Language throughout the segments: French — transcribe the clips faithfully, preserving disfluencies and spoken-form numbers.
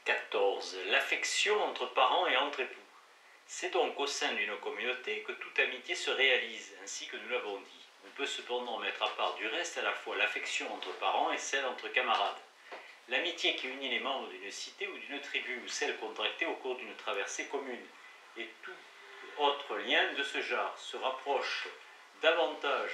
quatorze. L'affection entre parents et entre époux. C'est donc au sein d'une communauté que toute amitié se réalise, ainsi que nous l'avons dit. On peut cependant mettre à part du reste à la fois l'affection entre parents et celle entre camarades. L'amitié qui unit les membres d'une cité ou d'une tribu, ou celle contractée au cours d'une traversée commune, et tout autre lien de ce genre se rapproche davantage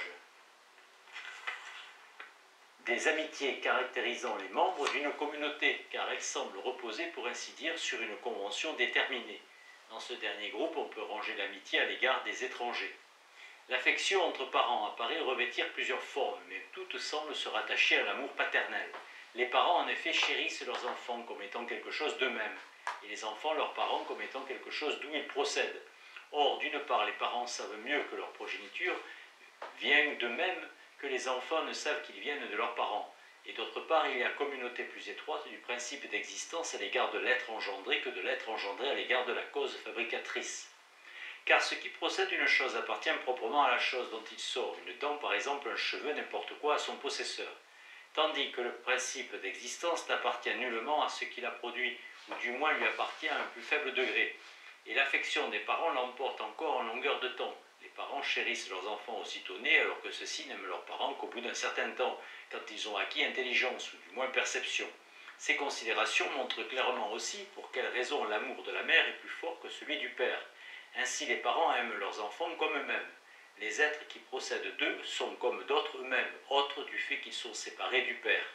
des amitiés caractérisant les membres d'une communauté, car elles semblent reposer, pour ainsi dire, sur une convention déterminée. Dans ce dernier groupe, on peut ranger l'amitié à l'égard des étrangers. L'affection entre parents apparaît revêtir plusieurs formes, mais toutes semblent se rattacher à l'amour paternel. Les parents, en effet, chérissent leurs enfants comme étant quelque chose d'eux-mêmes, et les enfants leurs parents comme étant quelque chose d'où ils procèdent. Or, d'une part, les parents savent mieux que leur progéniture vient de même que les enfants ne savent qu'ils viennent de leurs parents. Et d'autre part, il y a communauté plus étroite du principe d'existence à l'égard de l'être engendré que de l'être engendré à l'égard de la cause fabricatrice. Car ce qui procède d'une chose appartient proprement à la chose dont il sort, une dent par exemple, un cheveu, n'importe quoi, à son possesseur. Tandis que le principe d'existence n'appartient nullement à ce qui l'a produit, ou du moins lui appartient à un plus faible degré. Et l'affection des parents l'emporte encore en longueur de temps. Les parents chérissent leurs enfants aussitôt nés, alors que ceux-ci n'aiment leurs parents qu'au bout d'un certain temps, quand ils ont acquis intelligence, ou du moins perception. Ces considérations montrent clairement aussi pour quelles raisons l'amour de la mère est plus fort que celui du père. Ainsi, les parents aiment leurs enfants comme eux-mêmes. Les êtres qui procèdent d'eux sont comme d'autres eux-mêmes, autres du fait qu'ils sont séparés du père,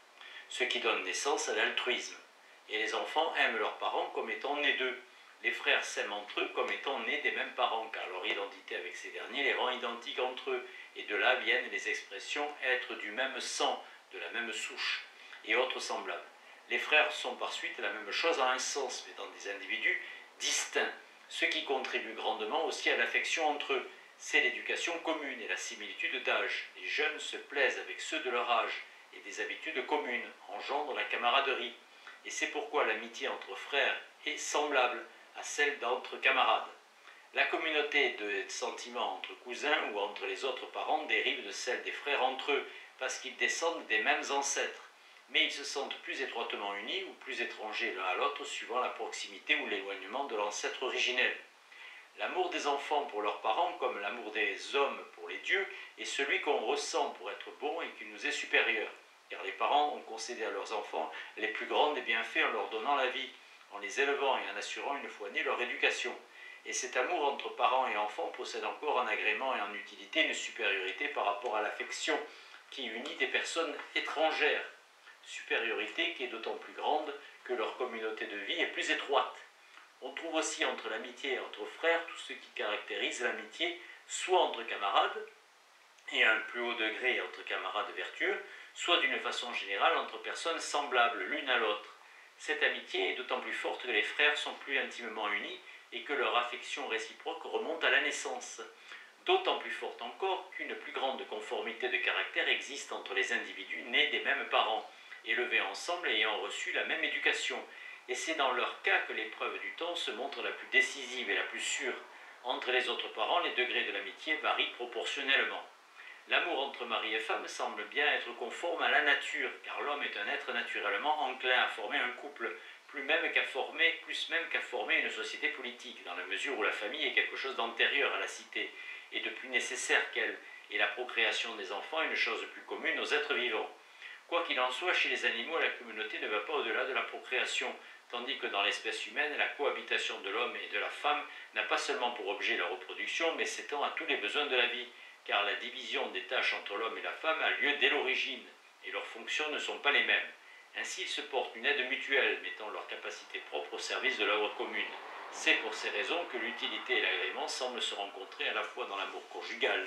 ce qui donne naissance à l'altruisme. Et les enfants aiment leurs parents comme étant nés d'eux. Les frères s'aiment entre eux comme étant nés des mêmes parents, car leur identité avec ces derniers les rend identiques entre eux, et de là viennent les expressions « être du même sang », de la même souche, et autres semblables. Les frères sont par suite la même chose en un sens, mais dans des individus distincts, ce qui contribue grandement aussi à l'affection entre eux. C'est l'éducation commune et la similitude d'âge. Les jeunes se plaisent avec ceux de leur âge, et des habitudes communes engendrent la camaraderie. Et c'est pourquoi l'amitié entre frères est semblable à celle d'entre camarades. La communauté de sentiments entre cousins ou entre les autres parents dérive de celle des frères entre eux, parce qu'ils descendent des mêmes ancêtres. Mais ils se sentent plus étroitement unis ou plus étrangers l'un à l'autre suivant la proximité ou l'éloignement de l'ancêtre originel. L'amour des enfants pour leurs parents, comme l'amour des hommes pour les dieux, est celui qu'on ressent pour être bon et qui nous est supérieur. Car les parents ont concédé à leurs enfants les plus grands des bienfaits en leur donnant la vie, en les élevant et en assurant une fois nés leur éducation. Et cet amour entre parents et enfants possède encore en agrément et en utilité une supériorité par rapport à l'affection qui unit des personnes étrangères. Supériorité qui est d'autant plus grande que leur communauté de vie est plus étroite. On trouve aussi entre l'amitié entre frères tout ce qui caractérise l'amitié, soit entre camarades, et à un plus haut degré entre camarades vertueux, soit d'une façon générale entre personnes semblables l'une à l'autre. Cette amitié est d'autant plus forte que les frères sont plus intimement unis et que leur affection réciproque remonte à la naissance. D'autant plus forte encore qu'une plus grande conformité de caractère existe entre les individus nés des mêmes parents, élevés ensemble et ayant reçu la même éducation. Et c'est dans leur cas que l'épreuve du temps se montre la plus décisive et la plus sûre. Entre les autres parents, les degrés de l'amitié varient proportionnellement. L'amour entre mari et femme semble bien être conforme à la nature, car l'homme est un être naturellement enclin à former un couple, plus même qu'à former, plus même qu'à former une société politique, dans la mesure où la famille est quelque chose d'antérieur à la cité, et de plus nécessaire qu'elle, et la procréation des enfants une chose plus commune aux êtres vivants. Quoi qu'il en soit, chez les animaux, la communauté ne va pas au-delà de la procréation, tandis que dans l'espèce humaine, la cohabitation de l'homme et de la femme n'a pas seulement pour objet la reproduction, mais s'étend à tous les besoins de la vie, car la division des tâches entre l'homme et la femme a lieu dès l'origine, et leurs fonctions ne sont pas les mêmes. Ainsi, ils se portent une aide mutuelle, mettant leurs capacités propres au service de l'œuvre commune. C'est pour ces raisons que l'utilité et l'agrément semblent se rencontrer à la fois dans l'amour conjugal.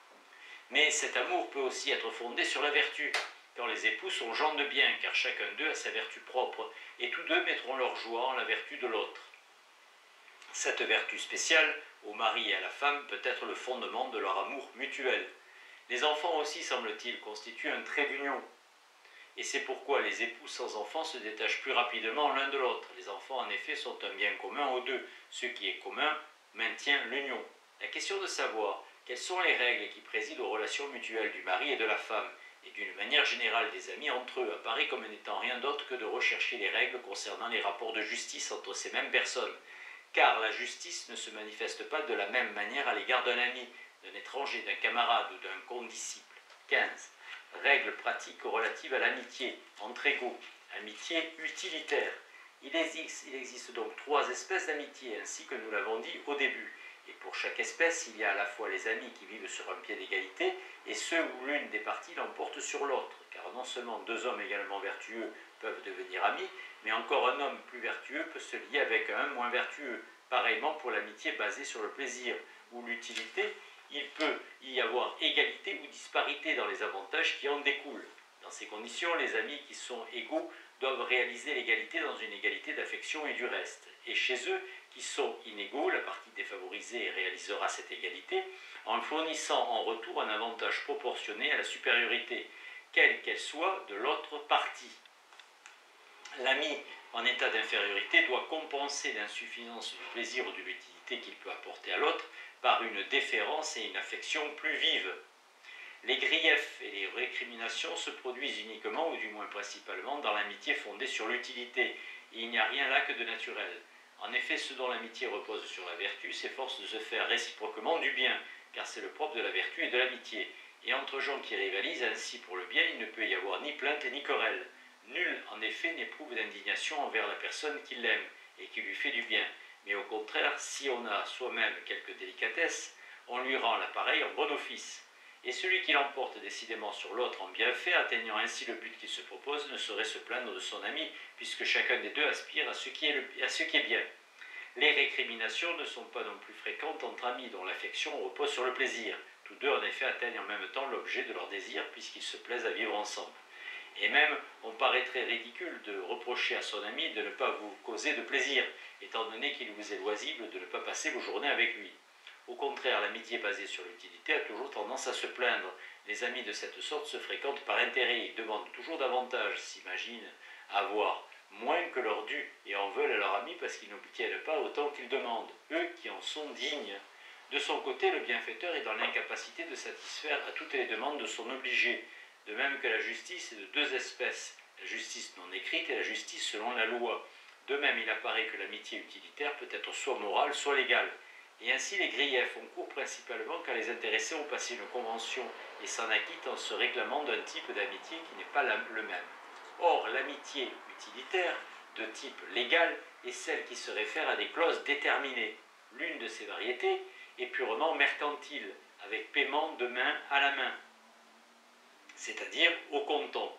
Mais cet amour peut aussi être fondé sur la vertu, quand les époux sont gens de bien, car chacun d'eux a sa vertu propre, et tous deux mettront leur joie en la vertu de l'autre. Cette vertu spéciale, au mari et à la femme, peut être le fondement de leur amour mutuel. Les enfants aussi, semble-t-il, constituent un trait d'union. Et c'est pourquoi les époux sans enfants se détachent plus rapidement l'un de l'autre. Les enfants, en effet, sont un bien commun aux deux. Ce qui est commun maintient l'union. La question de savoir quelles sont les règles qui président aux relations mutuelles du mari et de la femme et d'une manière générale des amis entre eux apparaît comme n'étant rien d'autre que de rechercher les règles concernant les rapports de justice entre ces mêmes personnes, car la justice ne se manifeste pas de la même manière à l'égard d'un ami, d'un étranger, d'un camarade ou d'un condisciple. quinze. Règles pratiques relatives à l'amitié entre égaux. Amitié utilitaire. Il existe, il existe donc trois espèces d'amitié, ainsi que nous l'avons dit au début. Et pour chaque espèce, il y a à la fois les amis qui vivent sur un pied d'égalité et ceux où l'une des parties l'emporte sur l'autre, car non seulement deux hommes également vertueux peuvent devenir amis, mais encore un homme plus vertueux peut se lier avec un moins vertueux. Pareillement pour l'amitié basée sur le plaisir ou l'utilité, il peut y avoir égalité ou disparité dans les avantages qui en découlent. Dans ces conditions, les amis qui sont égaux doivent réaliser l'égalité dans une égalité d'affection et du reste. Et chez eux qui sont inégaux, la partie défavorisée réalisera cette égalité en fournissant en retour un avantage proportionné à la supériorité, quelle qu'elle soit, de l'autre partie. L'ami en état d'infériorité doit compenser l'insuffisance du plaisir ou de l'utilité qu'il peut apporter à l'autre par une déférence et une affection plus vives. Les griefs et les récriminations se produisent uniquement, ou du moins principalement, dans l'amitié fondée sur l'utilité, et il n'y a rien là que de naturel. En effet, ce dont l'amitié repose sur la vertu s'efforce de se faire réciproquement du bien, car c'est le propre de la vertu et de l'amitié. Et entre gens qui rivalisent ainsi pour le bien, il ne peut y avoir ni plainte ni querelle. Nul, en effet, n'éprouve d'indignation envers la personne qui l'aime et qui lui fait du bien. Mais au contraire, si on a soi-même quelque délicatesse, on lui rend l'appareil en bon office. Et celui qui l'emporte décidément sur l'autre en bienfait, atteignant ainsi le but qu'il se propose, ne saurait se plaindre de son ami, puisque chacun des deux aspire à ce qui est, le, à ce qui est bien. Les récriminations ne sont pas non plus fréquentes entre amis dont l'affection repose sur le plaisir. Tous deux, en effet, atteignent en même temps l'objet de leur désir, puisqu'ils se plaisent à vivre ensemble. Et même, on paraîtrait ridicule de reprocher à son ami de ne pas vous causer de plaisir, étant donné qu'il vous est loisible de ne pas passer vos journées avec lui. Au contraire, l'amitié basée sur l'utilité a toujours tendance à se plaindre. Les amis de cette sorte se fréquentent par intérêt, ils demandent toujours davantage, s'imaginent avoir moins que leur dû, et en veulent à leur ami parce qu'ils n'obtiennent pas autant qu'ils demandent, eux qui en sont dignes. De son côté, le bienfaiteur est dans l'incapacité de satisfaire à toutes les demandes de son obligé, de même que la justice est de deux espèces, la justice non écrite et la justice selon la loi. De même, il apparaît que l'amitié utilitaire peut être soit morale, soit légale. Et ainsi les griefs ont cours principalement quand les intéressés ont passé une convention et s'en acquittent en se réclamant d'un type d'amitié qui n'est pas le même. Or, l'amitié utilitaire, de type légal, est celle qui se réfère à des clauses déterminées. L'une de ces variétés est purement mercantile, avec paiement de main à la main, c'est-à-dire au comptant.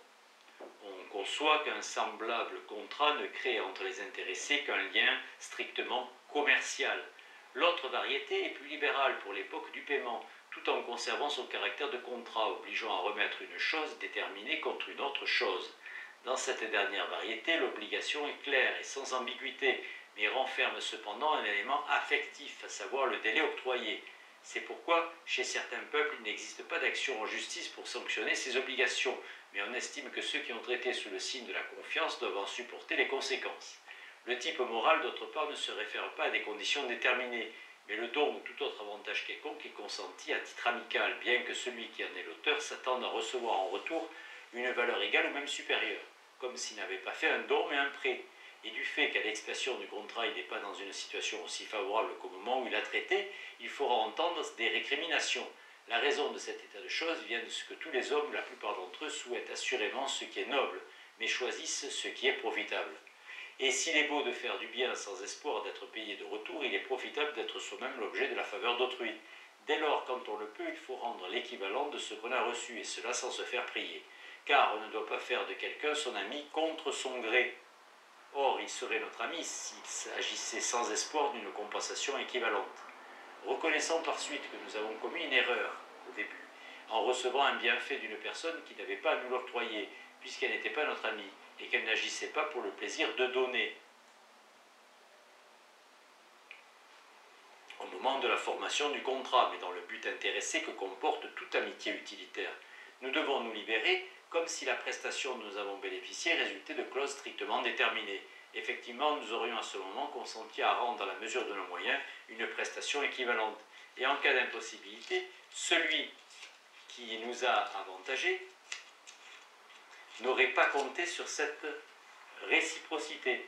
On conçoit qu'un semblable contrat ne crée entre les intéressés qu'un lien strictement commercial. L'autre variété est plus libérale pour l'époque du paiement, tout en conservant son caractère de contrat, obligeant à remettre une chose déterminée contre une autre chose. Dans cette dernière variété, l'obligation est claire et sans ambiguïté, mais renferme cependant un élément affectif, à savoir le délai octroyé. C'est pourquoi, chez certains peuples, il n'existe pas d'action en justice pour sanctionner ces obligations, mais on estime que ceux qui ont traité sous le signe de la confiance doivent en supporter les conséquences. Le type moral, d'autre part, ne se réfère pas à des conditions déterminées, mais le don ou tout autre avantage quelconque est consenti à titre amical, bien que celui qui en est l'auteur s'attende à recevoir en retour une valeur égale ou même supérieure, comme s'il n'avait pas fait un don mais un prêt. Et du fait qu'à l'expression du contrat, il n'est pas dans une situation aussi favorable qu'au moment où il a traité, il faudra entendre des récriminations. La raison de cet état de choses vient de ce que tous les hommes, la plupart d'entre eux, souhaitent assurément ce qui est noble, mais choisissent ce qui est profitable. Et s'il est beau de faire du bien sans espoir d'être payé de retour, il est profitable d'être soi-même l'objet de la faveur d'autrui. Dès lors, quand on le peut, il faut rendre l'équivalent de ce qu'on a reçu, et cela sans se faire prier. Car on ne doit pas faire de quelqu'un son ami contre son gré. Or, il serait notre ami s'il agissait sans espoir d'une compensation équivalente. Reconnaissant par suite que nous avons commis une erreur au début, en recevant un bienfait d'une personne qui n'avait pas à nous l'octroyer, puisqu'elle n'était pas notre amie, et qu'elle n'agissait pas pour le plaisir de donner. Au moment de la formation du contrat, mais dans le but intéressé que comporte toute amitié utilitaire, nous devons nous libérer comme si la prestation dont nous avons bénéficié résultait de clauses strictement déterminées. Effectivement, nous aurions à ce moment consenti à rendre, à la mesure de nos moyens, une prestation équivalente. Et en cas d'impossibilité, celui qui nous a avantagés n'aurait pas compté sur cette réciprocité.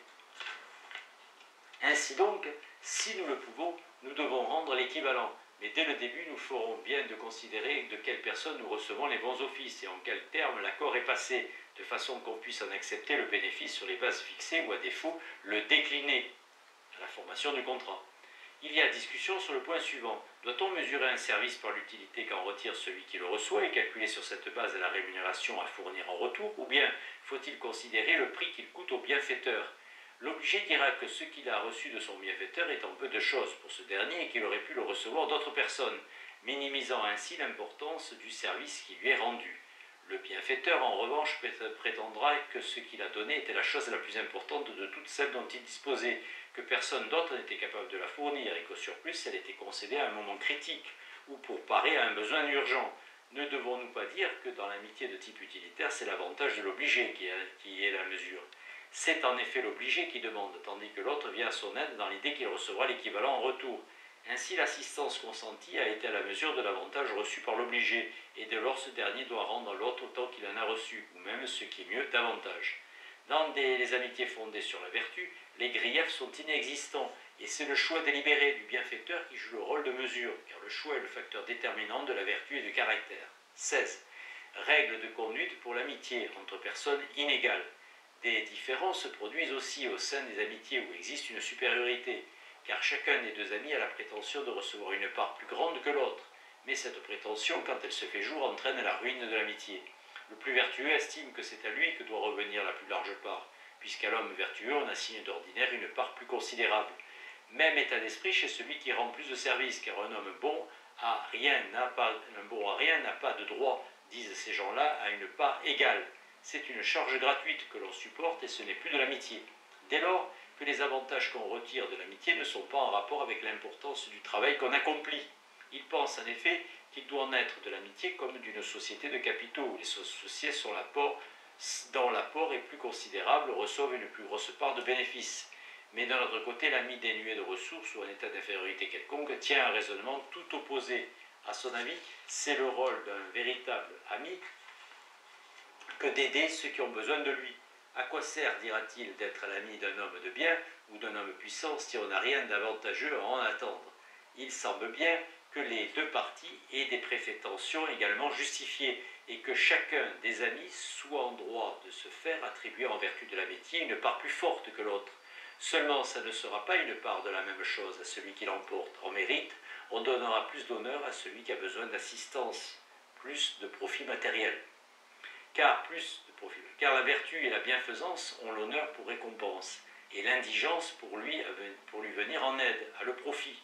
Ainsi donc, si nous le pouvons, nous devons rendre l'équivalent. Mais dès le début, nous ferons bien de considérer de quelle personne nous recevons les bons offices et en quels termes l'accord est passé, de façon qu'on puisse en accepter le bénéfice sur les bases fixées ou à défaut le décliner à la formation du contrat. Il y a discussion sur le point suivant. Doit-on mesurer un service par l'utilité qu'en retire celui qui le reçoit et calculer sur cette base la rémunération à fournir en retour, ou bien faut-il considérer le prix qu'il coûte au bienfaiteur? L'obligé dira que ce qu'il a reçu de son bienfaiteur est en peu de choses pour ce dernier et qu'il aurait pu le recevoir d'autres personnes, minimisant ainsi l'importance du service qui lui est rendu. Le bienfaiteur, en revanche, prétendra que ce qu'il a donné était la chose la plus importante de toutes celles dont il disposait, que personne d'autre n'était capable de la fournir et qu'au surplus, elle était concédée à un moment critique ou pour parer à un besoin urgent. Ne devons-nous pas dire que dans l'amitié de type utilitaire, c'est l'avantage de l'obligé qui, qui est la mesure? C'est en effet l'obligé qui demande, tandis que l'autre vient à son aide dans l'idée qu'il recevra l'équivalent en retour. Ainsi, l'assistance consentie a été à la mesure de l'avantage reçu par l'obligé, et dès lors ce dernier doit rendre à l'autre autant qu'il en a reçu, ou même, ce qui est mieux, davantage. Dans des, les amitiés fondées sur la vertu, les griefs sont inexistants, et c'est le choix délibéré du bienfaiteur qui joue le rôle de mesure, car le choix est le facteur déterminant de la vertu et du caractère. seize. Règles de conduite pour l'amitié entre personnes inégales. Des différences se produisent aussi au sein des amitiés où existe une supériorité, car chacun des deux amis a la prétention de recevoir une part plus grande que l'autre. Mais cette prétention, quand elle se fait jour, entraîne la ruine de l'amitié. Le plus vertueux estime que c'est à lui que doit revenir la plus large part, puisqu'à l'homme vertueux on assigne d'ordinaire une part plus considérable. Même état d'esprit chez celui qui rend plus de service, car un homme bon à rien n'a pas, un bon à rien n'a pas de droit, disent ces gens-là, à une part égale. C'est une charge gratuite que l'on supporte et ce n'est plus de l'amitié. Dès lors que les avantages qu'on retire de l'amitié ne sont pas en rapport avec l'importance du travail qu'on accomplit. Il pense en effet qu'il doit en être de l'amitié comme d'une société de capitaux, où les associés sont l'apport, dont l'apport est plus considérable, reçoivent une plus grosse part de bénéfices. Mais d'un autre côté, l'ami dénué de ressources ou en état d'infériorité quelconque tient un raisonnement tout opposé. À son avis, c'est le rôle d'un véritable ami que d'aider ceux qui ont besoin de lui. À quoi sert, dira-t-il, d'être l'ami d'un homme de bien ou d'un homme puissant si on n'a rien d'avantageux à en attendre? Il semble bien que les deux parties aient des prétentions également justifiées et que chacun des amis soit en droit de se faire attribuer en vertu de l'amitié une part plus forte que l'autre. Seulement, ça ne sera pas une part de la même chose à celui qui l'emporte. En mérite, on donnera plus d'honneur à celui qui a besoin d'assistance, plus de profit matériel. Car, plus de profit, car la vertu et la bienfaisance ont l'honneur pour récompense, et l'indigence pour lui, pour lui venir en aide, à le profit.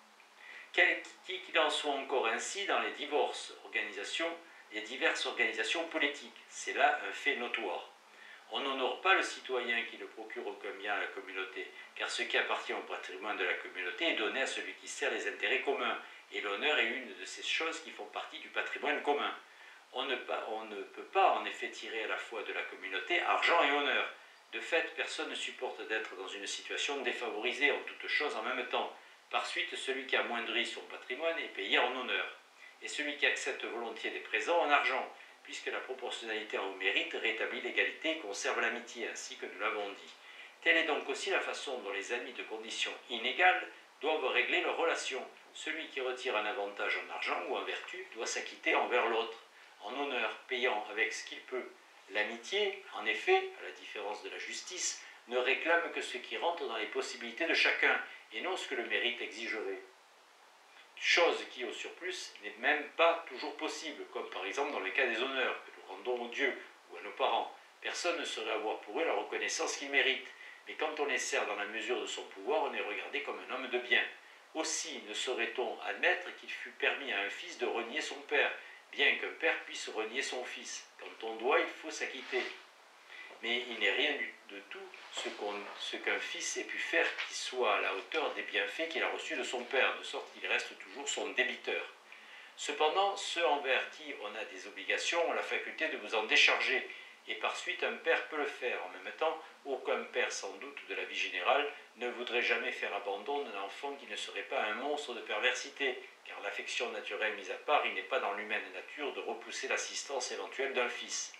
Qu'il en soit encore ainsi dans les divorces, organisations, les diverses organisations politiques, c'est là un fait notoire. On n'honore pas le citoyen qui ne procure aucun bien à la communauté, car ce qui appartient au patrimoine de la communauté est donné à celui qui sert les intérêts communs, et l'honneur est une de ces choses qui font partie du patrimoine commun. On ne, on ne peut pas en effet tirer à la fois de la communauté argent et honneur. De fait, personne ne supporte d'être dans une situation défavorisée en toutes choses en même temps. Par suite, celui qui amoindrit son patrimoine est payé en honneur, et celui qui accepte volontiers des présents en argent, puisque la proportionnalité au mérite rétablit l'égalité et conserve l'amitié, ainsi que nous l'avons dit. Telle est donc aussi la façon dont les amis de conditions inégales doivent régler leurs relations. Celui qui retire un avantage en argent ou en vertu doit s'acquitter envers l'autre, en honneur, payant avec ce qu'il peut. L'amitié, en effet, à la différence de la justice, ne réclame que ce qui rentre dans les possibilités de chacun, et non ce que le mérite exigerait. Chose qui, au surplus, n'est même pas toujours possible, comme par exemple dans le cas des honneurs que nous rendons aux dieux ou à nos parents. Personne ne saurait avoir pour eux la reconnaissance qu'ils méritent, mais quand on les sert dans la mesure de son pouvoir, on est regardé comme un homme de bien. Aussi ne saurait-on admettre qu'il fût permis à un fils de renier son père, bien qu'un père puisse renier son fils. Quand on doit, il faut s'acquitter. Mais il n'est rien de tout ce, qu'on, ce qu'un fils ait pu faire qui soit à la hauteur des bienfaits qu'il a reçus de son père, de sorte qu'il reste toujours son débiteur. Cependant, ceux envers qui on a des obligations ont la faculté de vous en décharger, et par suite un père peut le faire. En même temps, aucun père, sans doute, de la vie générale, ne voudrait jamais faire abandon d'un enfant qui ne serait pas un monstre de perversité, car l'affection naturelle mise à part, il n'est pas dans l'humaine nature de repousser l'assistance éventuelle d'un fils.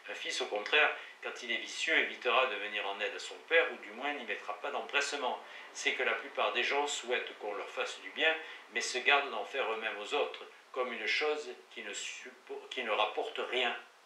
Un fils, au contraire, quand il est vicieux, évitera de venir en aide à son père, ou du moins n'y mettra pas d'empressement. C'est que la plupart des gens souhaitent qu'on leur fasse du bien, mais se gardent d'en faire eux-mêmes aux autres, comme une chose qui ne, qui ne rapporte rien.